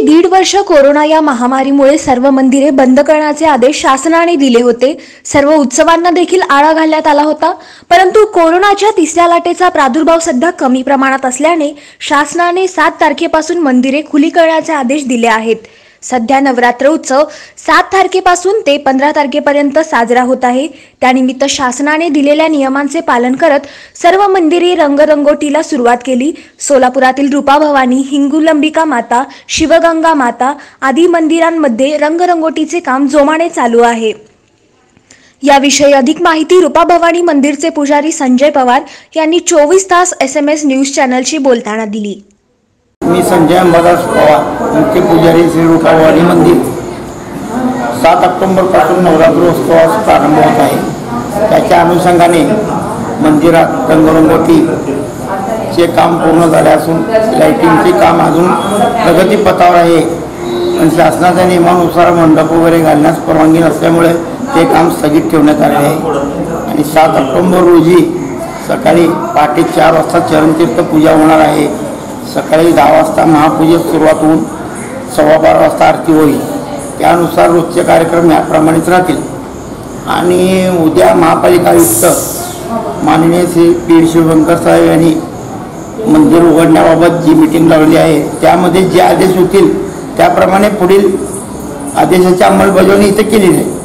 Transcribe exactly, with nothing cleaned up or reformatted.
दीड वर्ष कोरोना या महामारीमुळे सर्व मंदिरे बंद करण्याचे आदेश शासनाने दिले होते। सर्व उत्सवांना देखील आळा घालण्यात आला होता। परंतु कोरोनाच्या तिसऱ्या लाटेचा प्रादुर्भाव सध्या कमी प्रमाणात असल्याने शासनाने सात तारखेपासून मंदिरे खुली करण्याचे आदेश दिले आहेत। सध्या नवरात्र उत्सव सात तारखेपासून ते पंधरा तारखेपर्यंत साजरा होत आहे। त्यानिमित्त शासनाने दिलेल्या नियमांचे पालन करत सर्व मंदिरे रंगरंगोटीला सुरुवात केली। सोलापुरातील रूपा भवानी, हिंगुलंबिका माता, शिवगंगा माता आदी मंदिरांमध्ये रंगरंगोटीचे काम जोमाने चालू आहे। याविषयी अधिक माहिती रूपा भवानी मंदिरचे पुजारी संजय पवार यांनी चोवीस तास एस एम एस न्यूज चॅनलशी बोलताना दिली। मी संजय अंबादास पवार, मुख्य पुजारी श्री रूपा भवानी मंदिर। सात ऑक्टोबर पासून नवरात्रोत्सवास प्रारंभ होत आहे। त्याच्या अनुषंगाने मंदिरात रंगरंगोटीचे काम पूर्ण झाले असून लाइटिंगचे काम अजून प्रगतीपथावर आहे। पण शासनाच्या नियमानुसार मंडप वगैरे घालण्यास परवानगी नसल्यामुळे ते काम स्थगित ठेवण्यात आले आहे। आणि सात ऑक्टोबर रोजी सकाळी पहाटे चार वाजता चरणतीर्थ पूजा होणार आहे। सकाळी दहा वाजता महापूजेस सुरुवात होऊन सव्वा बारा वाजता आरती होईल। त्यानुसार रोजचे कार्यक्रम याप्रमाणेच राहतील। आणि उद्या महापालिका आयुक्त माननीय श्री पी शिवशंकर साहेब यांनी मंदिर उघडण्याबाबत जी मीटिंग लावली आहे त्यामध्ये जे आदेश होतील त्याप्रमाणे पुढील आदेशाची अंमलबजावणी इथे केली जाईल।